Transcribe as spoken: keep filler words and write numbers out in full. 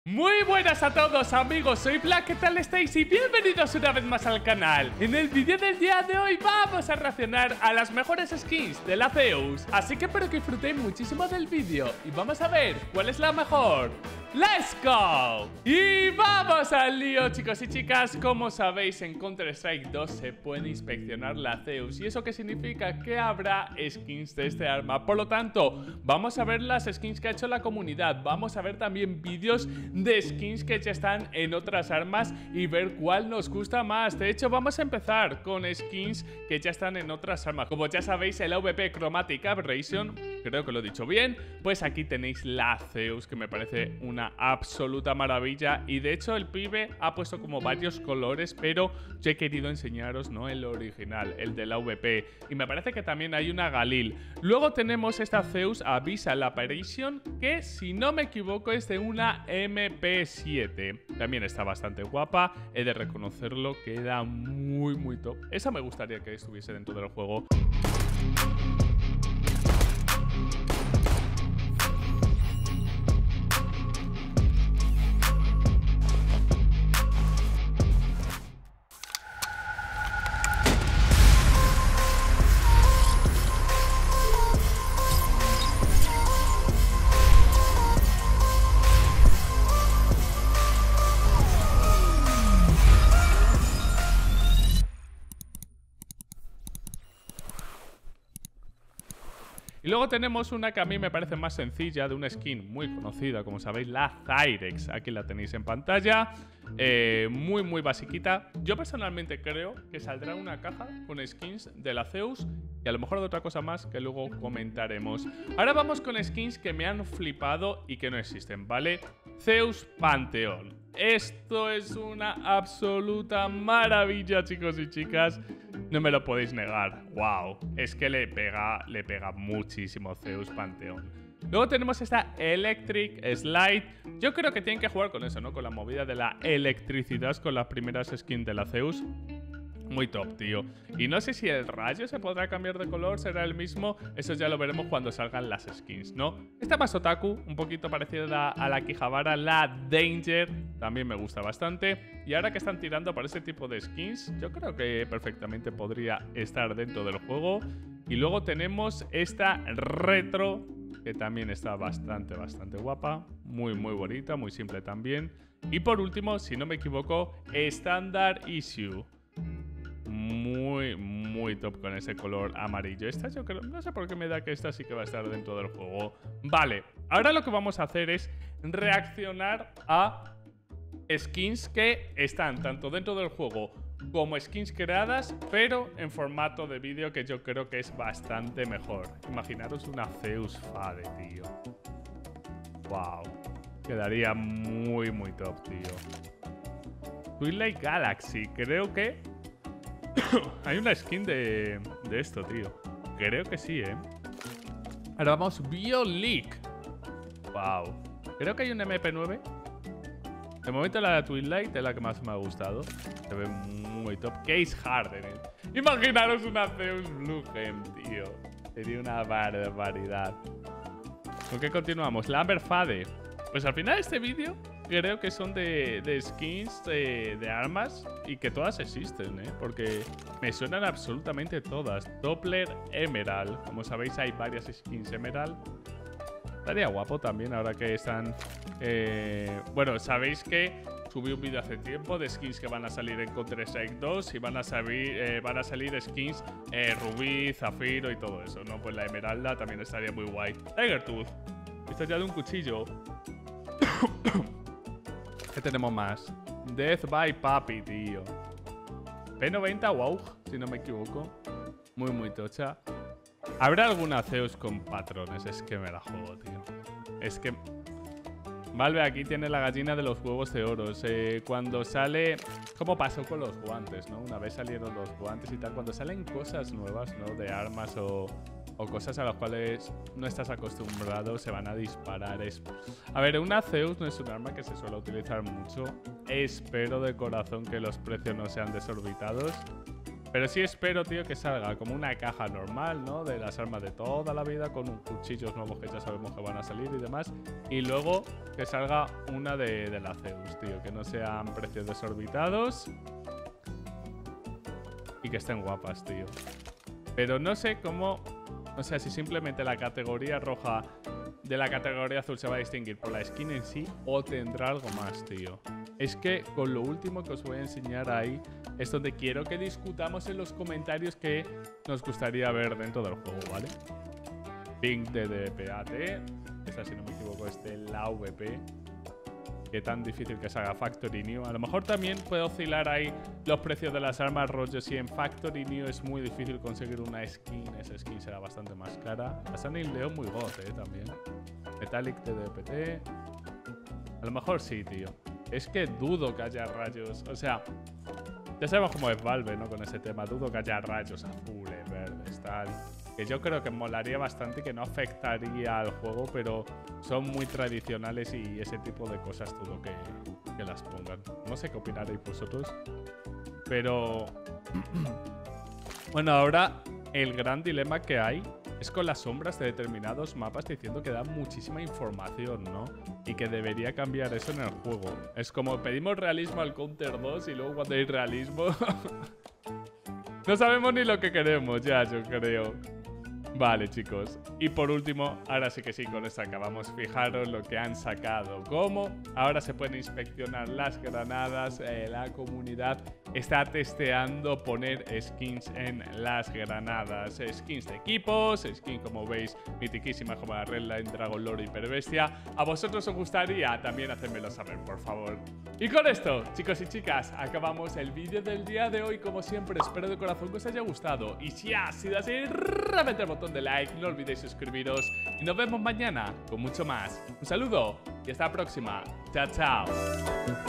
Muy buenas a todos amigos, soy Black, ¿qué tal estáis? Y bienvenidos una vez más al canal. En el vídeo del día de hoy vamos a reaccionar a las mejores skins de la Zeus. Así que espero que disfrutéis muchísimo del vídeo y vamos a ver cuál es la mejor. ¡Let's go! Y vamos al lío, chicos y chicas. Como sabéis, en Counter-Strike dos se puede inspeccionar la Zeus. ¿Y eso qué significa? Que habrá skins de este arma. Por lo tanto, vamos a ver las skins que ha hecho la comunidad. Vamos a ver también vídeos de skins que ya están en otras armas y ver cuál nos gusta más. De hecho, vamos a empezar con skins que ya están en otras armas. Como ya sabéis, el A V P Chromatic Aberration, creo que lo he dicho bien, pues aquí tenéis la Zeus, que me parece una absoluta maravilla. Y de hecho el pibe ha puesto como varios colores, pero yo he querido enseñaros, ¿no?, el original, el del A V P. Y me parece que también hay una Galil. Luego tenemos esta Zeus Abyssal Apparition, que si no me equivoco es de una M P siete. También está bastante guapa, he de reconocerlo, queda muy muy top. Esa me gustaría que estuviese dentro del juego. Y luego tenemos una que a mí me parece más sencilla, de una skin muy conocida, como sabéis, la Zyrex. Aquí la tenéis en pantalla, eh, muy muy basiquita. Yo personalmente creo que saldrá una caja con skins de la Zeus y a lo mejor de otra cosa más que luego comentaremos. Ahora vamos con skins que me han flipado y que no existen, ¿vale? Zeus Pantheon. Esto es una absoluta maravilla, chicos y chicas. No me lo podéis negar. Wow, es que le pega, le pega muchísimo Zeus Pantheon. Luego tenemos esta Electric Slide. Yo creo que tienen que jugar con eso, ¿no? Con la movida de la electricidad con las primeras skins de la Zeus. Muy top, tío. Y no sé si el rayo se podrá cambiar de color, será el mismo. Eso ya lo veremos cuando salgan las skins, ¿no? Esta más otaku, un poquito parecida a la Kijabara, la Danger, también me gusta bastante. Y ahora que están tirando para ese tipo de skins, yo creo que perfectamente podría estar dentro del juego. Y luego tenemos esta Retro, que también está bastante, bastante guapa. Muy, muy bonita, muy simple también. Y por último, si no me equivoco, Standard Issue. Muy, muy top con ese color amarillo. Esta yo creo, no sé por qué me da que esta sí que va a estar dentro del juego. Vale, ahora lo que vamos a hacer es reaccionar a skins que están tanto dentro del juego como skins creadas, pero en formato de vídeo, que yo creo que es bastante mejor. Imaginaros una Zeus Fade, tío. Wow, quedaría muy, muy top, tío. Twilight Galaxy, creo que hay una skin de, de esto, tío. Creo que sí, ¿eh? Ahora vamos, Bioleak. Wow. Creo que hay un M P nueve. De momento la de Twilight es la que más me ha gustado. Se ve muy top. Case Harden, ¿eh? Imaginaros una Zeus Blue Gem, tío. Sería una barbaridad. ¿Con qué continuamos? La Amber Fade. Pues al final de este vídeo creo que son de, de skins de, de armas y que todas existen, ¿eh? Porque me suenan absolutamente todas. Doppler Emerald. Como sabéis, hay varias skins Emerald. Estaría guapo también ahora que están... Eh... Bueno, sabéis que subí un vídeo hace tiempo de skins que van a salir en Counter-Strike dos y van a salir, eh, van a salir skins eh, Rubí, Zafiro y todo eso, ¿no? Pues la Emeralda también estaría muy guay. Tiger Tooth. Esto ya de un cuchillo. ¿Qué tenemos más? Death by Papi, tío. P noventa, wow, si no me equivoco. Muy, muy tocha. ¿Habrá alguna Zeus con patrones? Es que me la juego, tío. Es que... Valve aquí tiene la gallina de los huevos de oro. Eh, cuando sale... ¿Cómo pasó con los guantes, no? Una vez salieron los guantes y tal. Cuando salen cosas nuevas, ¿no? De armas o... o cosas a las cuales no estás acostumbrado, se van a disparar. Es... A ver, una Zeus no es un arma que se suele utilizar mucho. Espero de corazón que los precios no sean desorbitados. Pero sí espero, tío, que salga como una caja normal, ¿no? De las armas de toda la vida, con un cuchillos nuevos que ya sabemos que van a salir y demás. Y luego que salga una de, de la Zeus, tío. Que no sean precios desorbitados. Y que estén guapas, tío. Pero no sé cómo... O sea, si simplemente la categoría roja de la categoría azul se va a distinguir por la skin en sí o tendrá algo más, tío. Es que con lo último que os voy a enseñar ahí es donde quiero que discutamos en los comentarios que nos gustaría ver dentro del juego, ¿vale? Pink de D P A T. Esta, si no me equivoco, es de la V P. Qué tan difícil que salga Factory New. A lo mejor también puede oscilar ahí los precios de las armas, rollo. Si en Factory New es muy difícil conseguir una skin, esa skin será bastante más cara. La Sunny Leon muy god, eh, también. Metallic de D P T. A lo mejor sí, tío. Es que dudo que haya rayos. O sea, ya sabemos cómo es Valve, ¿no? Con ese tema. Dudo que haya rayos azules, verdes, tal. Que yo creo que molaría bastante y que no afectaría al juego, pero son muy tradicionales y ese tipo de cosas dudo que, que las pongan. No sé qué opinaréis vosotros. Pero... bueno, ahora el gran dilema que hay es con las sombras de determinados mapas diciendo que dan muchísima información, ¿no? Y que debería cambiar eso en el juego. Es como pedimos realismo al Counter dos y luego cuando hay realismo... no sabemos ni lo que queremos ya, yo creo. Vale, chicos. Y por último, ahora sí que sí, con esto acabamos. Fijaros lo que han sacado. ¿Cómo? Ahora se pueden inspeccionar las granadas. Eh, la comunidad está testeando poner skins en las granadas. Skins de equipos, skins como veis, mitiquísimas como la Redline, Dragon Lord y Hiperbestia. ¿A vosotros os gustaría? También hacérmelo saber, por favor. Y con esto, chicos y chicas, acabamos el vídeo del día de hoy. Como siempre, espero de corazón que os haya gustado. Y si ha sido así, reventad el botón de like, no olvidéis suscribiros. Y nos vemos mañana con mucho más. Un saludo y hasta la próxima. Chao, chao.